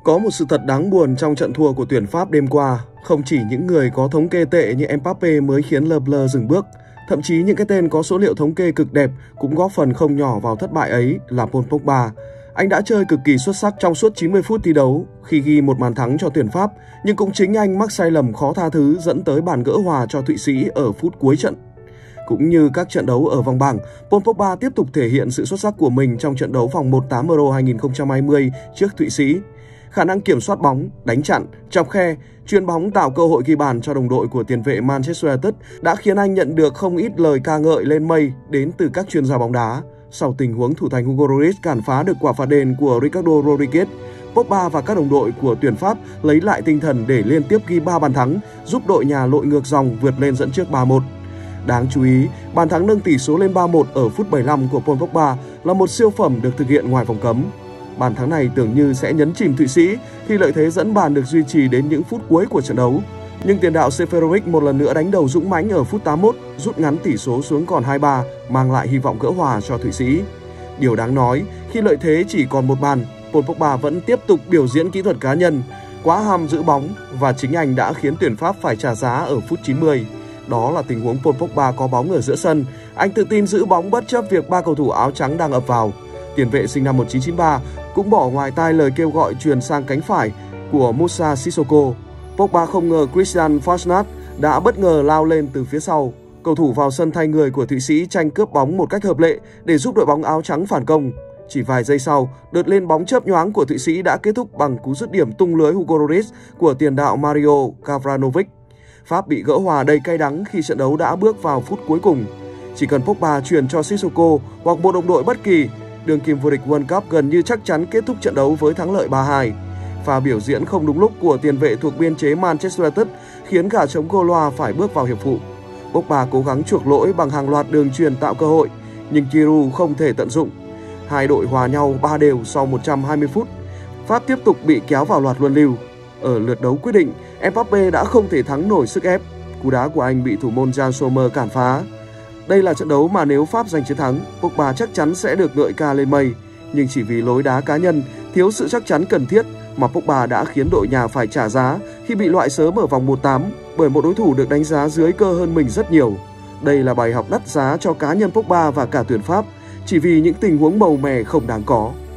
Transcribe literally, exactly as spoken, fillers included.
Có một sự thật đáng buồn trong trận thua của tuyển Pháp đêm qua. Không chỉ những người có thống kê tệ như Mbappé mới khiến Le Bleu dừng bước, thậm chí những cái tên có số liệu thống kê cực đẹp cũng góp phần không nhỏ vào thất bại ấy là Paul Pogba. Anh đã chơi cực kỳ xuất sắc trong suốt chín mươi phút thi đấu khi ghi một bàn thắng cho tuyển Pháp, nhưng cũng chính anh mắc sai lầm khó tha thứ dẫn tới bàn gỡ hòa cho Thụy Sĩ ở phút cuối trận. Cũng như các trận đấu ở vòng bảng, Paul Pogba tiếp tục thể hiện sự xuất sắc của mình trong trận đấu vòng một tám Euro hai nghìn không trăm hai mươi trước Thụy Sĩ. Khả năng kiểm soát bóng, đánh chặn, chọc khe, chuyền bóng tạo cơ hội ghi bàn cho đồng đội của tiền vệ Manchester United đã khiến anh nhận được không ít lời ca ngợi lên mây đến từ các chuyên gia bóng đá. Sau tình huống thủ thành Hugo Lloris cản phá được quả phạt đền của Ricardo Rodriguez, Pogba và các đồng đội của tuyển Pháp lấy lại tinh thần để liên tiếp ghi ba bàn thắng, giúp đội nhà lội ngược dòng vượt lên dẫn trước ba một. Đáng chú ý, bàn thắng nâng tỷ số lên ba một ở phút bảy mươi lăm của Paul Pogba là một siêu phẩm được thực hiện ngoài vòng cấm. Bàn thắng này tưởng như sẽ nhấn chìm Thụy Sĩ khi lợi thế dẫn bàn được duy trì đến những phút cuối của trận đấu. Nhưng tiền đạo Seferovic một lần nữa đánh đầu dũng mãnh ở phút tám mươi mốt, rút ngắn tỷ số xuống còn hai ba, mang lại hy vọng gỡ hòa cho Thụy Sĩ. Điều đáng nói, khi lợi thế chỉ còn một bàn, Paul Pogba vẫn tiếp tục biểu diễn kỹ thuật cá nhân, quá ham giữ bóng và chính anh đã khiến tuyển Pháp phải trả giá ở phút chín mươi. Đó là tình huống Paul Pogba có bóng ở giữa sân, anh tự tin giữ bóng bất chấp việc ba cầu thủ áo trắng đang ập vào. Tiền vệ sinh năm một nghìn chín trăm chín mươi ba cũng bỏ ngoài tai lời kêu gọi chuyền sang cánh phải của Moussa Sissoko. Pogba không ngờ Christian Fassnacht đã bất ngờ lao lên từ phía sau. Cầu thủ vào sân thay người của Thụy Sĩ tranh cướp bóng một cách hợp lệ để giúp đội bóng áo trắng phản công. Chỉ vài giây sau, đợt lên bóng chớp nhoáng của Thụy Sĩ đã kết thúc bằng cú dứt điểm tung lưới Hugo Lloris của tiền đạo Mario Gavranovic. Pháp bị gỡ hòa đầy cay đắng khi trận đấu đã bước vào phút cuối cùng. Chỉ cần Pogba chuyền cho Sissoko hoặc một đồng đội bất kỳ, đương kim vô địch World Cup gần như chắc chắn kết thúc trận đấu với thắng lợi ba hai. Pha biểu diễn không đúng lúc của tiền vệ thuộc biên chế Manchester United khiến gà trống Goloa phải bước vào hiệp phụ. Pogba cố gắng chuộc lỗi bằng hàng loạt đường chuyền tạo cơ hội, nhưng Giroud không thể tận dụng. Hai đội hòa nhau ba đều sau một trăm hai mươi phút. Pháp tiếp tục bị kéo vào loạt luân lưu. Ở lượt đấu quyết định, Mbappé đã không thể thắng nổi sức ép. Cú đá của anh bị thủ môn Jan Sommer cản phá. Đây là trận đấu mà nếu Pháp giành chiến thắng, Pogba chắc chắn sẽ được ngợi ca lên mây. Nhưng chỉ vì lối đá cá nhân, thiếu sự chắc chắn cần thiết mà Pogba đã khiến đội nhà phải trả giá khi bị loại sớm ở vòng một tám bởi một đối thủ được đánh giá dưới cơ hơn mình rất nhiều. Đây là bài học đắt giá cho cá nhân Pogba và cả tuyển Pháp, chỉ vì những tình huống màu mè không đáng có.